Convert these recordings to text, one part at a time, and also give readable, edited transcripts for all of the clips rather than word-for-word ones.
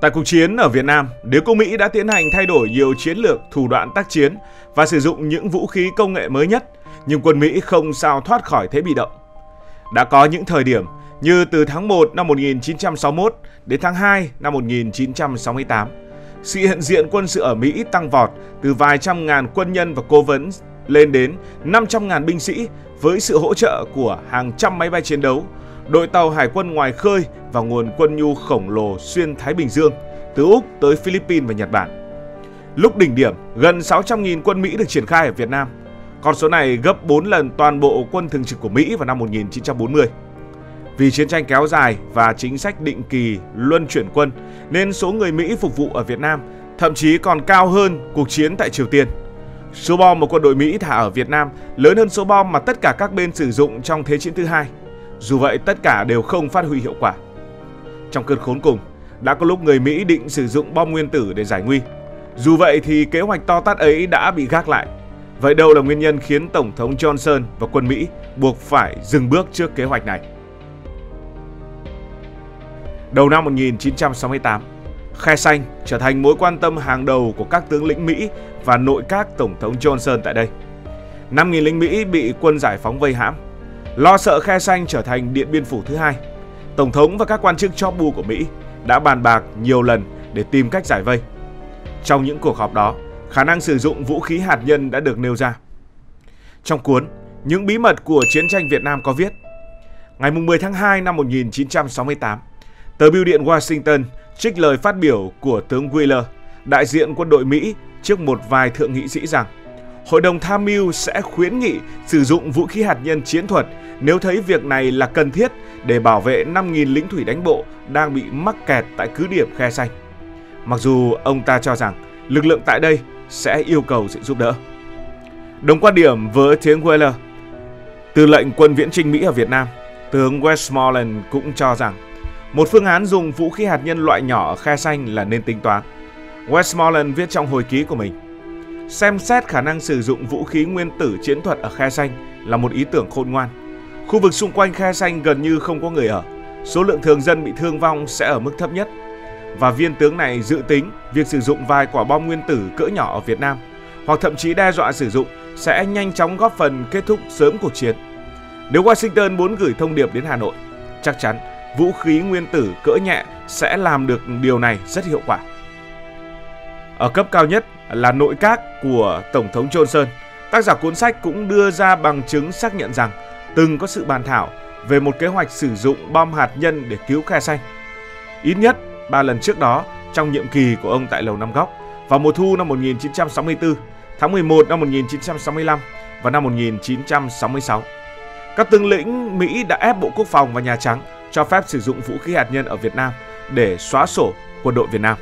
Tại cuộc chiến ở Việt Nam, đế quốc Mỹ đã tiến hành thay đổi nhiều chiến lược, thủ đoạn tác chiến và sử dụng những vũ khí công nghệ mới nhất, nhưng quân Mỹ không sao thoát khỏi thế bị động. Đã có những thời điểm như từ tháng 1 năm 1961 đến tháng 2 năm 1968, sự hiện diện quân sự ở Mỹ tăng vọt từ vài trăm ngàn quân nhân và cố vấn lên đến 500.000 binh sĩ với sự hỗ trợ của hàng trăm máy bay chiến đấu, đội tàu hải quân ngoài khơi và nguồn quân nhu khổng lồ xuyên Thái Bình Dương, từ Úc tới Philippines và Nhật Bản. Lúc đỉnh điểm, gần 600.000 quân Mỹ được triển khai ở Việt Nam. Con số này gấp 4 lần toàn bộ quân thường trực của Mỹ vào năm 1940. Vì chiến tranh kéo dài và chính sách định kỳ luân chuyển quân, nên số người Mỹ phục vụ ở Việt Nam thậm chí còn cao hơn cuộc chiến tại Triều Tiên. Số bom mà quân đội Mỹ thả ở Việt Nam lớn hơn số bom mà tất cả các bên sử dụng trong Thế chiến thứ hai. Dù vậy, tất cả đều không phát huy hiệu quả. Trong cơn khốn cùng, đã có lúc người Mỹ định sử dụng bom nguyên tử để giải nguy. Dù vậy thì kế hoạch to tát ấy đã bị gác lại. Vậy đâu là nguyên nhân khiến Tổng thống Johnson và quân Mỹ buộc phải dừng bước trước kế hoạch này? Đầu năm 1968, Khe Xanh trở thành mối quan tâm hàng đầu của các tướng lĩnh Mỹ và nội các Tổng thống Johnson tại đây. 5.000 lính Mỹ bị quân giải phóng vây hãm. Lo sợ Khe Xanh trở thành Điện Biên Phủ thứ hai, Tổng thống và các quan chức chóp bu của Mỹ đã bàn bạc nhiều lần để tìm cách giải vây. Trong những cuộc họp đó, khả năng sử dụng vũ khí hạt nhân đã được nêu ra. Trong cuốn Những bí mật của chiến tranh Việt Nam có viết, ngày 10 tháng 2 năm 1968, tờ Bưu điện Washington trích lời phát biểu của tướng Wheeler, đại diện quân đội Mỹ trước một vài thượng nghị sĩ rằng Hội đồng tham mưu sẽ khuyến nghị sử dụng vũ khí hạt nhân chiến thuật nếu thấy việc này là cần thiết để bảo vệ 5.000 lính thủy đánh bộ đang bị mắc kẹt tại cứ điểm Khe Xanh. Mặc dù ông ta cho rằng lực lượng tại đây sẽ yêu cầu sự giúp đỡ. Đồng quan điểm với tướng Wheeler, tư lệnh quân viễn chinh Mỹ ở Việt Nam, tướng Westmoreland cũng cho rằng một phương án dùng vũ khí hạt nhân loại nhỏ ở Khe Xanh là nên tính toán. Westmoreland viết trong hồi ký của mình, xem xét khả năng sử dụng vũ khí nguyên tử chiến thuật ở Khe Xanh là một ý tưởng khôn ngoan. Khu vực xung quanh Khe Xanh gần như không có người ở, số lượng thường dân bị thương vong sẽ ở mức thấp nhất. Và viên tướng này dự tính việc sử dụng vài quả bom nguyên tử cỡ nhỏ ở Việt Nam, hoặc thậm chí đe dọa sử dụng, sẽ nhanh chóng góp phần kết thúc sớm cuộc chiến. Nếu Washington muốn gửi thông điệp đến Hà Nội, chắc chắn vũ khí nguyên tử cỡ nhẹ sẽ làm được điều này rất hiệu quả. Ở cấp cao nhất là nội các của Tổng thống Johnson, tác giả cuốn sách cũng đưa ra bằng chứng xác nhận rằng từng có sự bàn thảo về một kế hoạch sử dụng bom hạt nhân để cứu Khe Xanh. Ít nhất 3 lần trước đó trong nhiệm kỳ của ông tại Lầu Năm Góc, vào mùa thu năm 1964, tháng 11 năm 1965 và năm 1966. Các tướng lĩnh Mỹ đã ép Bộ Quốc phòng và Nhà Trắng cho phép sử dụng vũ khí hạt nhân ở Việt Nam để xóa sổ quân đội Việt Nam.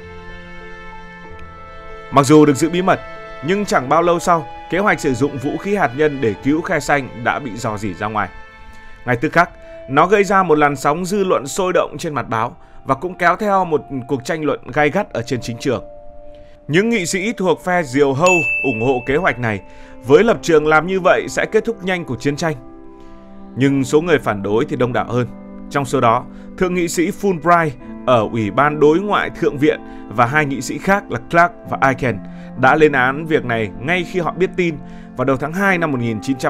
Mặc dù được giữ bí mật, nhưng chẳng bao lâu sau, kế hoạch sử dụng vũ khí hạt nhân để cứu Khe Xanh đã bị rò rỉ ra ngoài. Ngay tức khắc, nó gây ra một làn sóng dư luận sôi động trên mặt báo và cũng kéo theo một cuộc tranh luận gay gắt ở trên chính trường. Những nghị sĩ thuộc phe diều hâu ủng hộ kế hoạch này với lập trường làm như vậy sẽ kết thúc nhanh cuộc chiến tranh. Nhưng số người phản đối thì đông đảo hơn. Trong số đó, thượng nghị sĩ Fulbright ở Ủy ban Đối ngoại Thượng viện và hai nghị sĩ khác là Clark và Aiken đã lên án việc này ngay khi họ biết tin vào đầu tháng 2 năm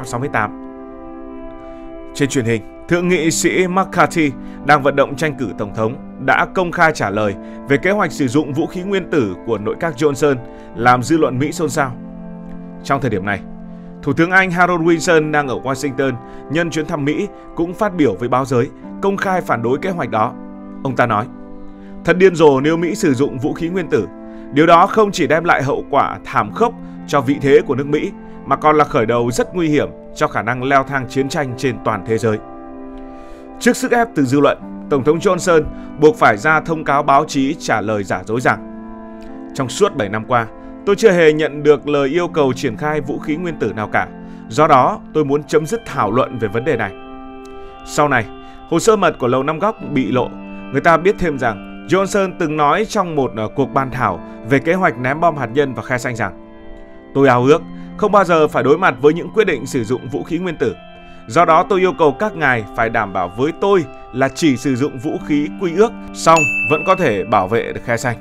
1968. Trên truyền hình, thượng nghị sĩ McCarthy đang vận động tranh cử tổng thống đã công khai trả lời về kế hoạch sử dụng vũ khí nguyên tử của nội các Johnson, làm dư luận Mỹ xôn xao. Trong thời điểm này, Thủ tướng Anh Harold Wilson đang ở Washington nhân chuyến thăm Mỹ cũng phát biểu với báo giới, công khai phản đối kế hoạch đó. Ông ta nói, thật điên rồ nếu Mỹ sử dụng vũ khí nguyên tử. Điều đó không chỉ đem lại hậu quả thảm khốc cho vị thế của nước Mỹ, mà còn là khởi đầu rất nguy hiểm cho khả năng leo thang chiến tranh trên toàn thế giới. Trước sức ép từ dư luận, Tổng thống Johnson buộc phải ra thông cáo báo chí trả lời giả dối rằng trong suốt 7 năm qua, tôi chưa hề nhận được lời yêu cầu triển khai vũ khí nguyên tử nào cả. Do đó, tôi muốn chấm dứt thảo luận về vấn đề này. Sau này, hồ sơ mật của Lầu Năm Góc bị lộ. Người ta biết thêm rằng Johnson từng nói trong một cuộc bàn thảo về kế hoạch ném bom hạt nhân vào Khe Xanh rằng tôi ao ước không bao giờ phải đối mặt với những quyết định sử dụng vũ khí nguyên tử. Do đó tôi yêu cầu các ngài phải đảm bảo với tôi là chỉ sử dụng vũ khí quy ước, song vẫn có thể bảo vệ được khe xanh.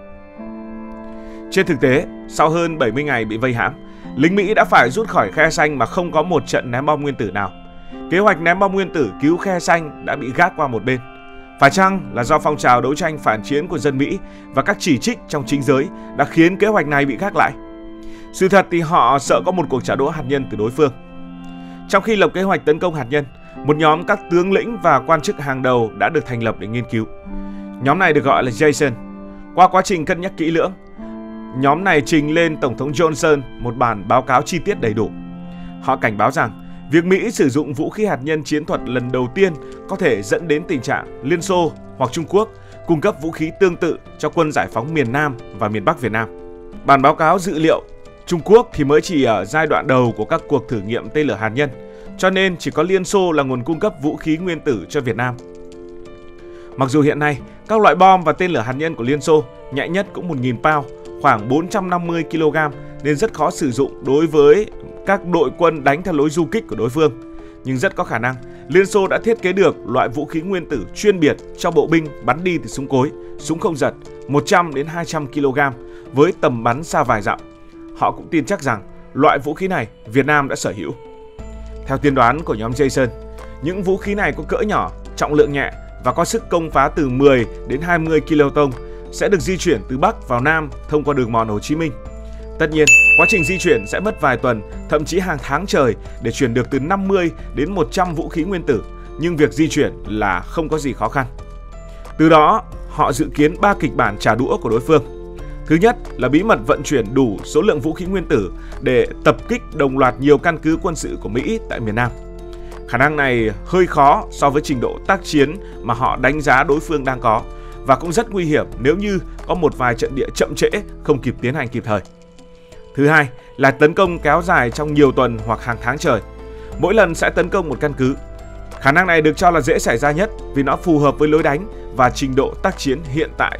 Trên thực tế, sau hơn 70 ngày bị vây hãm, lính Mỹ đã phải rút khỏi khe xanh mà không có một trận ném bom nguyên tử nào. Kế hoạch ném bom nguyên tử cứu khe xanh đã bị gác qua một bên. Phải chăng là do phong trào đấu tranh phản chiến của dân Mỹ và các chỉ trích trong chính giới đã khiến kế hoạch này bị gác lại? Sự thật thì họ sợ có một cuộc trả đũa hạt nhân từ đối phương. Trong khi lập kế hoạch tấn công hạt nhân, một nhóm các tướng lĩnh và quan chức hàng đầu đã được thành lập để nghiên cứu. Nhóm này được gọi là Jason. Qua quá trình cân nhắc kỹ lưỡng, nhóm này trình lên Tổng thống Johnson một bản báo cáo chi tiết đầy đủ. Họ cảnh báo rằng việc Mỹ sử dụng vũ khí hạt nhân chiến thuật lần đầu tiên có thể dẫn đến tình trạng Liên Xô hoặc Trung Quốc cung cấp vũ khí tương tự cho quân giải phóng miền Nam và miền Bắc Việt Nam. Bản báo cáo dự liệu Trung Quốc thì mới chỉ ở giai đoạn đầu của các cuộc thử nghiệm tên lửa hạt nhân, cho nên chỉ có Liên Xô là nguồn cung cấp vũ khí nguyên tử cho Việt Nam. Mặc dù hiện nay, các loại bom và tên lửa hạt nhân của Liên Xô nhẹ nhất cũng 1.000 pound, khoảng 450 kg nên rất khó sử dụng đối với các đội quân đánh theo lối du kích của đối phương. Nhưng rất có khả năng Liên Xô đã thiết kế được loại vũ khí nguyên tử chuyên biệt cho bộ binh bắn đi từ súng cối, súng không giật 100 đến 200 kg với tầm bắn xa vài dặm. Họ cũng tin chắc rằng loại vũ khí này Việt Nam đã sở hữu. Theo tiên đoán của nhóm Jason, những vũ khí này có cỡ nhỏ, trọng lượng nhẹ và có sức công phá từ 10 đến 20 kiloton, sẽ được di chuyển từ Bắc vào Nam thông qua đường mòn Hồ Chí Minh. Tất nhiên, quá trình di chuyển sẽ mất vài tuần, thậm chí hàng tháng trời để chuyển được từ 50 đến 100 vũ khí nguyên tử, nhưng việc di chuyển là không có gì khó khăn. Từ đó, họ dự kiến 3 kịch bản trả đũa của đối phương. Thứ nhất là bí mật vận chuyển đủ số lượng vũ khí nguyên tử để tập kích đồng loạt nhiều căn cứ quân sự của Mỹ tại miền Nam. Khả năng này hơi khó so với trình độ tác chiến mà họ đánh giá đối phương đang có, và cũng rất nguy hiểm nếu như có một vài trận địa chậm trễ không kịp tiến hành kịp thời. Thứ hai là tấn công kéo dài trong nhiều tuần hoặc hàng tháng trời. Mỗi lần sẽ tấn công một căn cứ. Khả năng này được cho là dễ xảy ra nhất vì nó phù hợp với lối đánh và trình độ tác chiến hiện tại.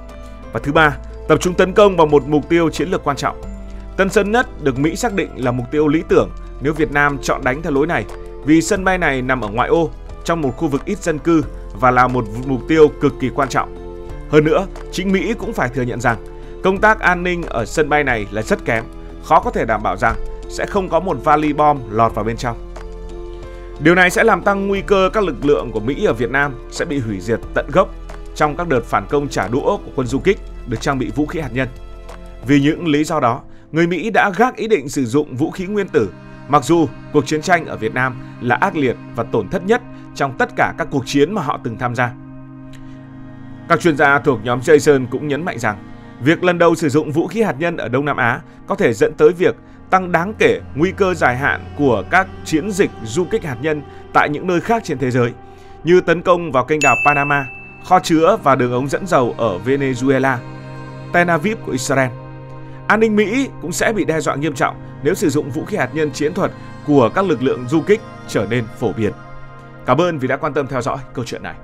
Và thứ ba, tập trung tấn công vào một mục tiêu chiến lược quan trọng. Tân Sơn Nhất được Mỹ xác định là mục tiêu lý tưởng nếu Việt Nam chọn đánh theo lối này, vì sân bay này nằm ở ngoại ô, trong một khu vực ít dân cư và là một mục tiêu cực kỳ quan trọng. Hơn nữa, chính Mỹ cũng phải thừa nhận rằng công tác an ninh ở sân bay này là rất kém, khó có thể đảm bảo rằng sẽ không có một vali bom lọt vào bên trong. Điều này sẽ làm tăng nguy cơ các lực lượng của Mỹ ở Việt Nam sẽ bị hủy diệt tận gốc trong các đợt phản công trả đũa của quân du kích được trang bị vũ khí hạt nhân. Vì những lý do đó, người Mỹ đã gác ý định sử dụng vũ khí nguyên tử, mặc dù cuộc chiến tranh ở Việt Nam là ác liệt và tổn thất nhất trong tất cả các cuộc chiến mà họ từng tham gia. Các chuyên gia thuộc nhóm Jason cũng nhấn mạnh rằng việc lần đầu sử dụng vũ khí hạt nhân ở Đông Nam Á có thể dẫn tới việc tăng đáng kể nguy cơ dài hạn của các chiến dịch du kích hạt nhân tại những nơi khác trên thế giới, như tấn công vào kênh đào Panama, kho chứa và đường ống dẫn dầu ở Venezuela, Tel Aviv của Israel. An ninh Mỹ cũng sẽ bị đe dọa nghiêm trọng nếu sử dụng vũ khí hạt nhân chiến thuật của các lực lượng du kích trở nên phổ biến. Cảm ơn vì đã quan tâm theo dõi câu chuyện này.